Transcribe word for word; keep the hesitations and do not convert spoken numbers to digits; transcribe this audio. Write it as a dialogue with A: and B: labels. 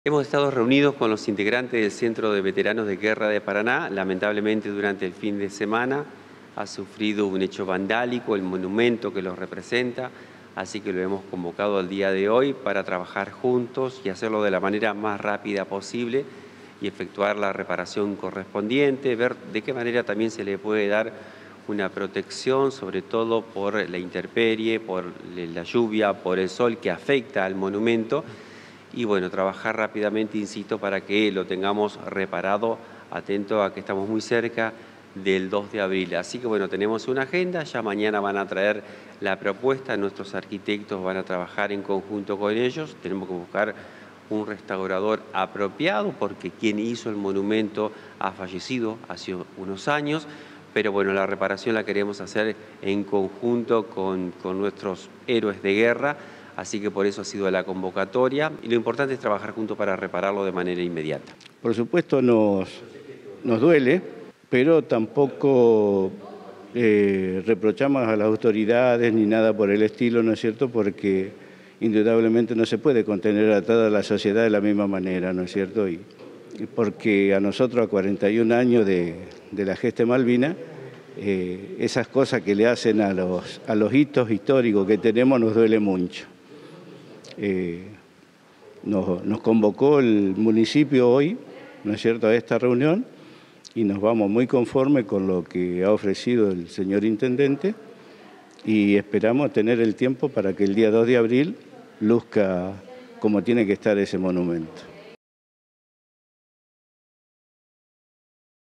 A: Hemos estado reunidos con los integrantes del Centro de Veteranos de Guerra de Paraná. Lamentablemente, durante el fin de semana ha sufrido un hecho vandálico el monumento que los representa, así que lo hemos convocado al día de hoy para trabajar juntos y hacerlo de la manera más rápida posible y efectuar la reparación correspondiente, ver de qué manera también se le puede dar una protección, sobre todo por la intemperie, por la lluvia, por el sol que afecta al monumento. Y bueno, trabajar rápidamente, insisto, para que lo tengamos reparado, atento a que estamos muy cerca del dos de abril. Así que bueno, tenemos una agenda, ya mañana van a traer la propuesta, nuestros arquitectos van a trabajar en conjunto con ellos, tenemos que buscar un restaurador apropiado porque quien hizo el monumento ha fallecido hace unos años, pero bueno, la reparación la queremos hacer en conjunto con, con nuestros héroes de guerra. Así que por eso ha sido la convocatoria y lo importante es trabajar juntos para repararlo de manera inmediata.
B: Por supuesto nos, nos duele, pero tampoco eh, reprochamos a las autoridades ni nada por el estilo, ¿no es cierto? Porque indudablemente no se puede contener a toda la sociedad de la misma manera, ¿no es cierto? Y, y porque a nosotros, a cuarenta y un años de, de la gesta Malvinas, eh, esas cosas que le hacen a los, a los hitos históricos que tenemos nos duele mucho. Eh, nos, nos convocó el municipio hoy, ¿no es cierto?, a esta reunión y nos vamos muy conformes con lo que ha ofrecido el señor intendente y esperamos tener el tiempo para que el día dos de abril luzca como tiene que estar ese monumento.